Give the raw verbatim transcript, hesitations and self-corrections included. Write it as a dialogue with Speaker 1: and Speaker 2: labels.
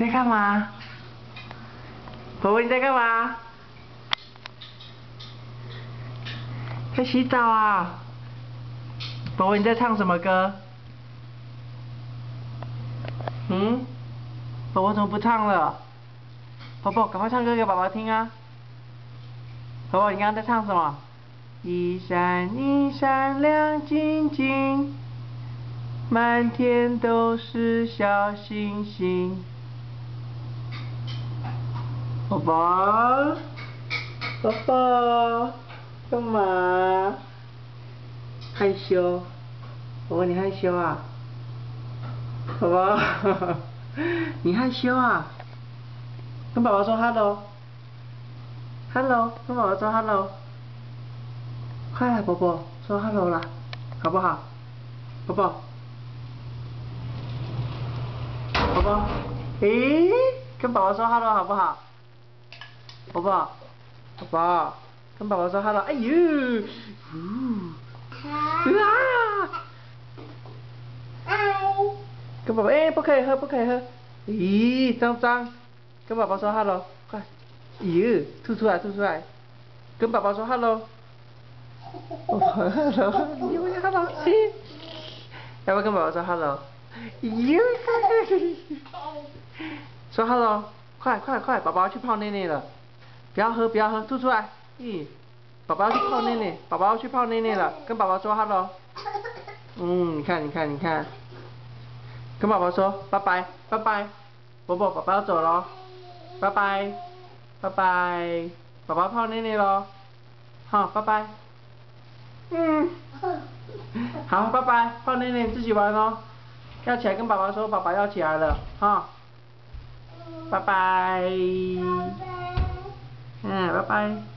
Speaker 1: 在干嘛？宝宝你在干嘛？在洗澡啊！宝宝你在唱什么歌？嗯？宝宝怎么不唱了？宝宝赶快唱歌给宝宝听啊！宝宝你刚刚在唱什么？一闪一闪亮晶晶，满天都是小星星。宝宝，宝宝，干嘛？害羞？宝宝你害羞啊？宝宝，你害羞啊？跟宝宝说 hello。hello， 跟宝宝说 hello。快啦，宝宝，说 hello 啦，好不好？宝宝，宝宝，诶，跟宝宝说 hello 好不好？宝宝，宝宝，跟宝宝说 hello。哎呦，呜，啊！跟宝宝，哎，不可以喝，不可以喝。咦，脏脏，跟宝宝说 hello， 快。咦，吐出来，吐出来。跟宝宝说 hello。hello， 你有没有 hello？ 要不要跟宝宝说 hello？ 咦，说 hello， 快快快，宝宝要去泡内内了。不要喝，不要喝，吐出来。咦，宝宝要去泡内内，宝宝要去泡内内了，跟宝宝说 hello。嗯，你看，你看，你看。跟宝宝说拜拜，拜拜，宝宝，宝宝要走了，拜拜，拜拜，宝宝泡内内咯，好，拜拜，嗯，好，拜拜，泡内内自己玩哦，要起来跟宝宝说，宝宝要起来了，哈，拜拜，嗯，拜拜。